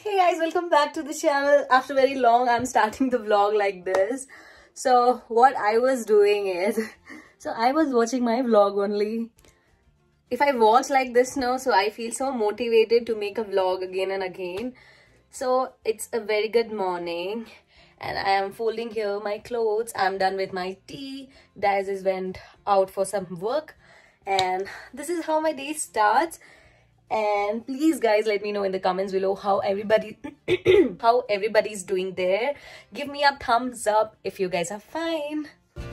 Hey guys, welcome back to the channel. After very long, I'm starting the vlog like this. So what I was doing is, I was watching my vlog only. If I watch like this now, so I feel so motivated to make a vlog again and again. So it's a very good morning and I am folding here my clothes. I'm done with my tea. Daz just went out for some work and this is how my day starts. And please guys, let me know in the comments below how everybody's doing there. Give me a thumbs up if you guys are fine.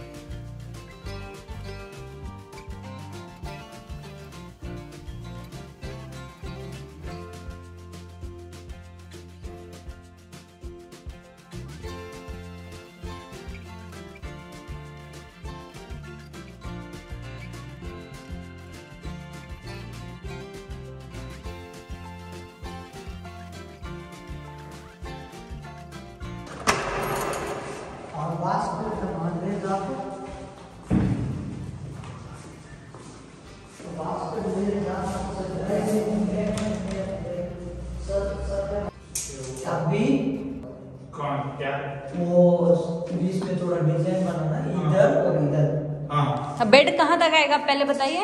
अभी कौन क्या वो बीच में थोड़ा design बनाना इधर और इधर। हाँ, बेड कहाँ तक आएगा पहले बताइए।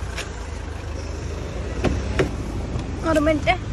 और मिनट है।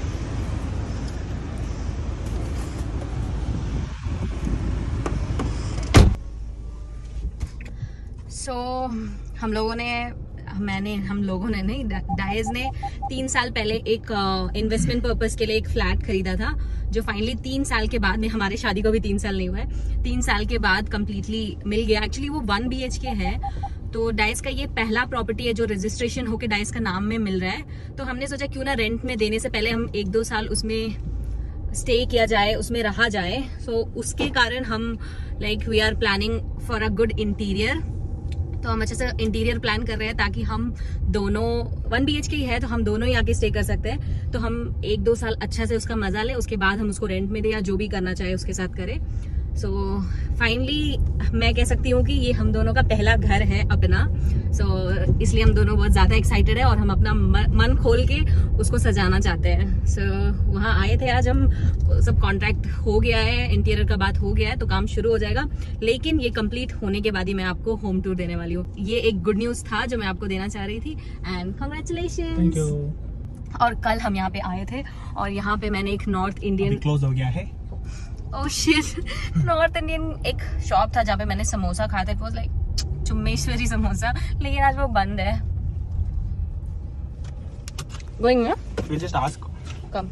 हम लोगों ने नहीं, डायज ने 3 साल पहले एक इन्वेस्टमेंट पर्पस के लिए एक फ्लैट खरीदा था, जो फाइनली 3 साल के बाद में, हमारे शादी को भी 3 साल नहीं हुआ है, 3 साल के बाद कम्प्लीटली मिल गया। एक्चुअली वो 1 BHK है, तो डाइस का ये पहला प्रॉपर्टी है जो रजिस्ट्रेशन होके डाइस का नाम में मिल रहा है। तो हमने सोचा क्यों ना रेंट में देने से पहले हम 1-2 साल उसमें स्टे किया जाए, उसमें रहा जाए। सो उसके कारण हम we are planning for a good interior. तो हम अच्छे से इंटीरियर प्लान कर रहे हैं ताकि हम दोनों 1 BHK ही है, तो हम दोनों ही आके स्टे कर सकते हैं। तो हम 1-2 साल अच्छा से उसका मजा लें, उसके बाद हम उसको रेंट में दें या जो भी करना चाहे उसके साथ करें। सो फाइनली मैं कह सकती हूँ कि ये हम दोनों का पहला घर है अपना। इसलिए हम दोनों बहुत ज्यादा एक्साइटेड है और हम अपना मन खोल के उसको सजाना चाहते हैं। वहाँ आए थे आज हम, सब कॉन्ट्रैक्ट हो गया है, इंटीरियर का बात हो गया है, तो काम शुरू हो जाएगा। लेकिन ये कंप्लीट होने के बाद ही मैं आपको होम टूर देने वाली हूँ। ये एक गुड न्यूज था जो मैं आपको देना चाह रही थी एंड कांग्रेचुलेशंस। और कल हम यहाँ पे आए थे और यहाँ पे मैंने एक नॉर्थ इंडियन क्लोज हो गया है। ओह शिट, नॉर्थ इंडियन एक शॉप था जहाँ पे मैंने समोसा खाया था। इट वाज लाइक चुम्मेश्वरी समोसा, लेकिन आज वो बंद है। गोइंग ना? We'll just ask. Come.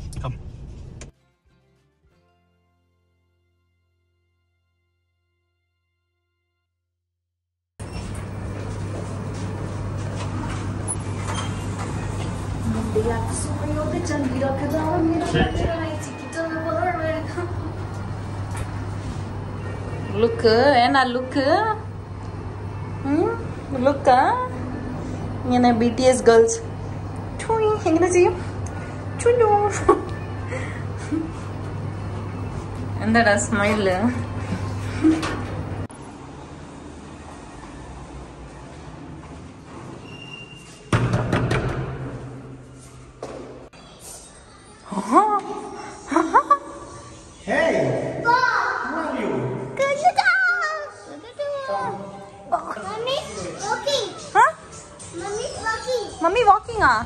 Look, Anna, look. Look, ഇങ്ങനെ BTS girls. എങ്ങനെ ചെയ്യും? എന്താടാ smile? Hey, who are you? Mummy walking ah?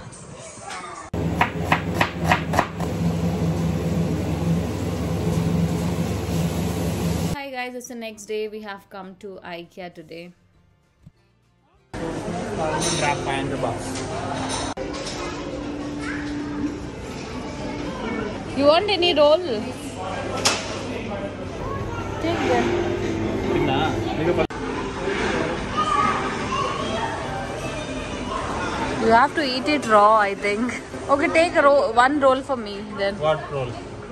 Hi guys, it's the next day. We have come to IKEA today. Grab behind the bus. You want any roll? Take them. You have to eat it raw, I think. Okay, take one roll for me then. What roll?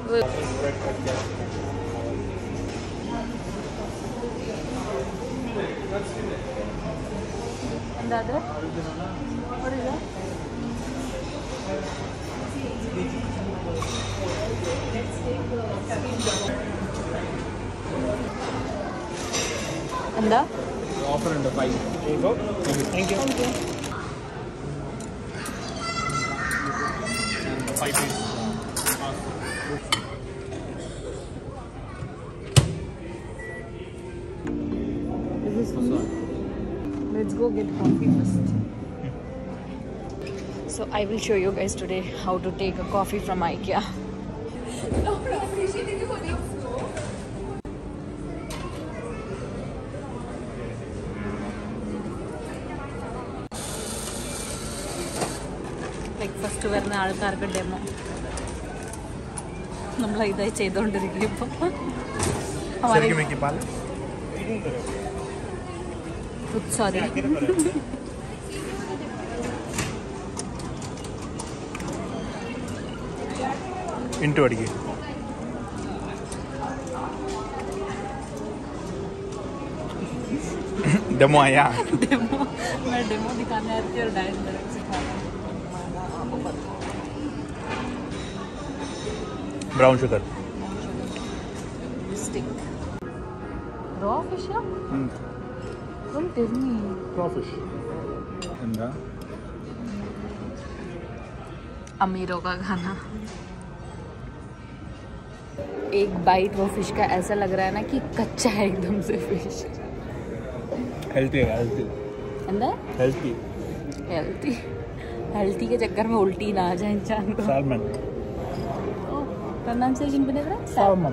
And the other? What is that? And the? Offer under 5. Here you go. Thank you. Thank you. 5 pieces. go get coffee first. So I will show you guys today how to take a coffee from IKEA. Breakfast വരുന്ന ആൾക്കാർക്ക് demo നമ്മൾ ഇതായി ചെയ്തുകൊണ്ടിരിക്കും ഇപ്പം. Sorry इंटू अड़िए demo आया demo मैं डेमो दिखाने आती हूँ और डायरेक्ट सिखाता हूँ. Brown sugar Stick. Raw fish? Don't tell me. raw fish अमीरों का खाना. एक बाइट वो फिश का ऐसा लग रहा है ना कि कच्चा है एकदम से फिश. हेल्थी है अंदर हेल्थी हेल्थी हेल्थी के चक्कर में उल्टी ना आ जाए इंसान को. सैल्मन प्रोनाउंसिएशन बने रहा सैल्मन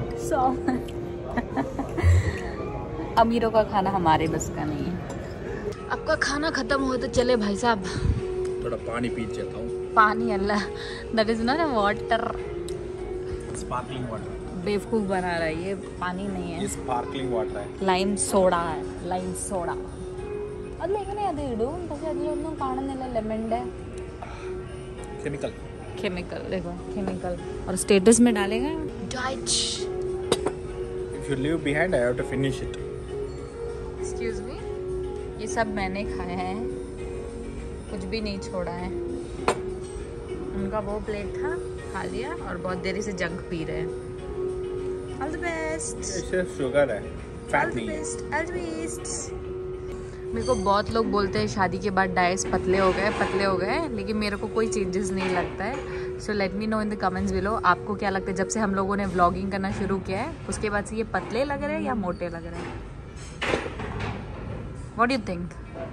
अमीरों का खाना हमारे बस का नहीं है. आपका खाना खत्म हो तो चले भाई साहब. थोड़ा पानी पी जाता हूँ. पानी Allah that is not water. Sparkling water बेवकूफ बना रहा है. ये पानी नहीं है, ये स्पार्कलिंग वाटर है. ലൈം സോഡ है. ലൈം സോഡ അതിലെങ്ങനെയാ അത് ഇടും? പക്ഷെ അതിലൊന്നും കാണുന്നില്ല ലെമണിന്റെ केमिकल केमिकल. देखो केमिकल और स्टेटस में डालेगा diet. If you leave behind I have to finish it. Excuse me, ये सब मैंने खाया है, कुछ भी नहीं छोड़ा है. उनका वो प्लेट था, खा लिया और बहुत देरी से जंक पी रहे हैं. All the best. इससे शुगर है, फैट नहीं है. All the best. मेरे को बहुत लोग बोलते हैं शादी के बाद डाइस पतले हो गए, लेकिन मेरे को कोई चेंजेस नहीं लगता है. So let me know in the comments below आपको क्या लगता है. जब से हम लोगों ने व्लॉगिंग करना शुरू किया है उसके बाद से ये पतले लग रहे हैं या मोटे लग रहे हैं? What do you think?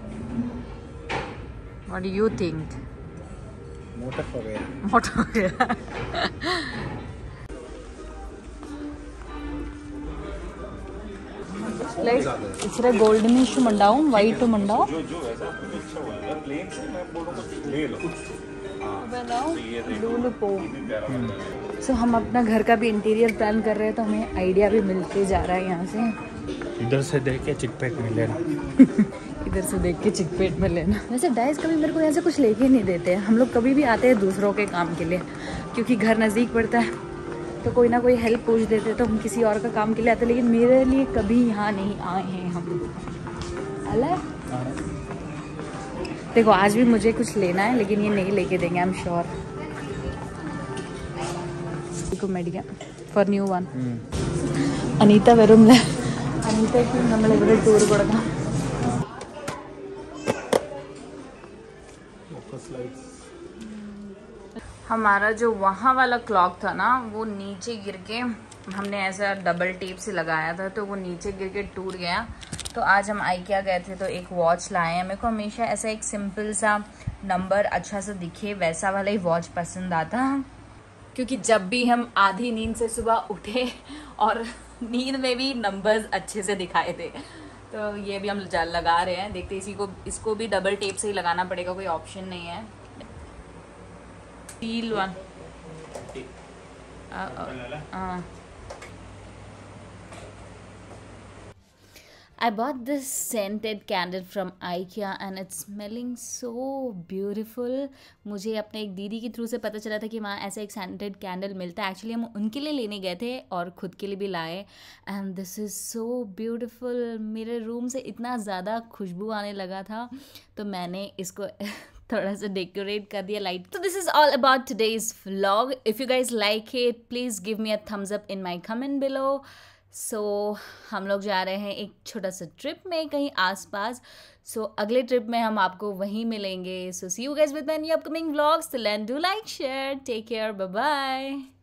What do you think? मोटा हो गया. मोटा हो गया. ലൈക്ക് ഇച്ചിരി ഗോൾഡനിഷ് ഉണ്ടാവും, വൈറ്റും ഉണ്ടാവും. सो हम अपना घर का भी इंटीरियर प्लान कर रहे हैं तो हमें आइडिया भी मिलते जा रहा है यहाँ से. इधर से देख के चिकपेट में लेना. इधर से देख के चिकपेट में लेना. वैसे डाइस कभी मेरे को यहाँ से कुछ लेके नहीं देते. हम लोग कभी भी आते हैं दूसरों के काम के लिए, क्योंकि घर नज़दीक पड़ता है तो कोई ना कोई हेल्प पूछ देते तो हम किसी और का काम के लिए आते. लेकिन मेरे लिए कभी यहाँ नहीं आए हैं हम. अल्लाह देखो आज भी मुझे कुछ लेना है लेकिन ये नहीं लेके देंगे. I am sure. മേടിക്കാം ഫോർ ന്യൂ വൺ. അനീത വരും. അനീതയ്ക്ക് നമ്മളിവിടെ ടൂർ കൊടുക്കണം. हमारा जो वहाँ वाला क्लॉक था ना वो नीचे गिर के, हमने ऐसा डबल टेप से लगाया था तो वो नीचे गिर के टूट गया. तो आज हम IKEA गए थे तो एक वॉच लाए हैं. मेरे को हमेशा ऐसा एक सिंपल सा नंबर अच्छा सा दिखे वैसा वाला ही वॉच पसंद आता, क्योंकि जब भी हम आधी नींद से सुबह उठे और नींद में भी नंबर्स अच्छे से दिखाए थे. तो ये भी हम लगा रहे हैं. देखते इसको भी डबल टेप से ही लगाना पड़ेगा, कोई ऑप्शन नहीं है. Steel one. I bought this scented candle from IKEA and it's smelling so beautiful. मुझे अपने एक दीदी के थ्रू से पता चला था कि वहाँ ऐसा एक scented candle मिलता है. एक्चुअली हम उनके लिए लेने गए थे और ख़ुद के लिए भी लाए. And this is so beautiful. मेरे रूम से इतना ज़्यादा खुशबू आने लगा था तो मैंने इसको थोड़ा सा डेकोरेट कर दिया लाइट. तो this is all about today's vlog. If you guys like it please give me a thumbs up in my comment below. So हम लोग जा रहे हैं एक छोटा सा ट्रिप में कहीं आसपास. सो अगले ट्रिप में हम आपको वहीं मिलेंगे. So see you guys with my new upcoming vlogs. Till then do like share. Take care. Bye bye.